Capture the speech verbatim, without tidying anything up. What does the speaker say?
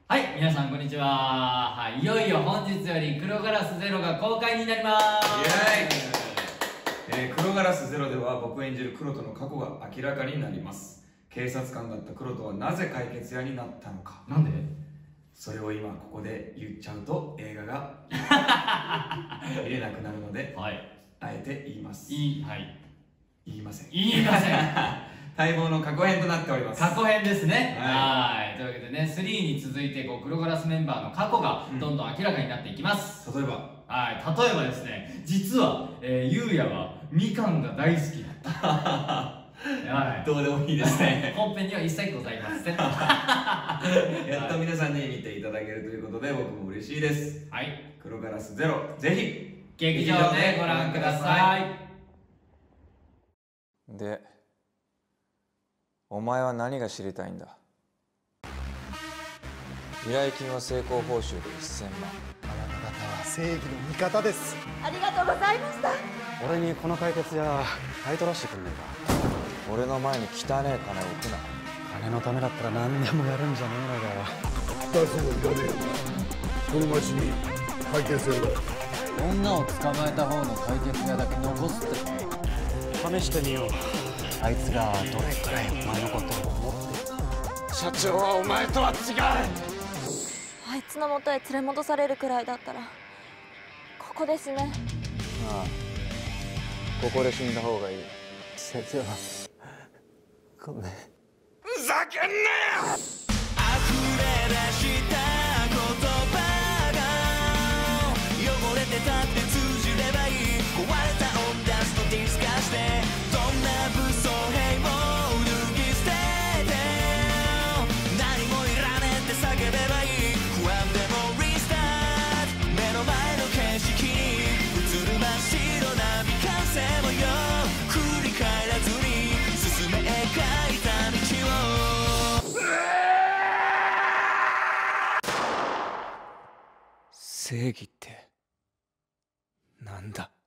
はい、皆さんこんにちは。はい、いよいよ本日より黒ガラスゼロが公開になります。 イエーイ、えー、黒ガラスゼロでは僕演じる黒人の過去が明らかになります。警察官だった黒人はなぜ解決屋になったのか。 なんで？ それを今ここで言っちゃうと映画が見れなくなるので、はい、あえて言います。 いい、はい、 言いません。 言いません。 待望の過去編となっております。 過去編ですね。 はい。 はい。というわけでね、スリーに続いてこう黒ガラスメンバーの過去がどんどん明らかになっていきます。 うん、例えばはい。例えばですね、実は、えー、ゆうやはみかんが大好きだった。はい。 どうでもいいですね。 本編には一切ございません。 やっと皆さんに見ていただけるということで僕も嬉しいです。 はい。 黒ガラスゼロ、ぜひ劇場でご覧ください。 で、お前は何が知りたいんだ？依頼金は成功報酬でせんまん。 あなた方は正義の味方です。 ありがとうございました。 俺にこの解決や買い取らせてくんねえか。 俺の前に汚ねえ金を置くな。 金のためだったら何でもやるんじゃねえのかよ。 二つもいらねえよ。この町に解決屋だ。 女を捕まえた方の解決屋だけ残すって試してみよう。あいつがどれくらいお前のことを思ってる。社長はお前とは違う。 あいつの元へ連れ戻されるくらいだったらここですね。 ああ、ここで死んだ方がいい。社長、ごめん。 ふざけんなよ。 溢れ出した言葉が汚れてたって通じればいい。壊れた音出すとディスカしてどんな武装兵も脱ぎ捨てて何もいらねえって叫べばいい。不安でもリスタート。目の前の景色に映る真っ白な未完成模様。振り返らずに進め描いた道を。 正義ってなんだ？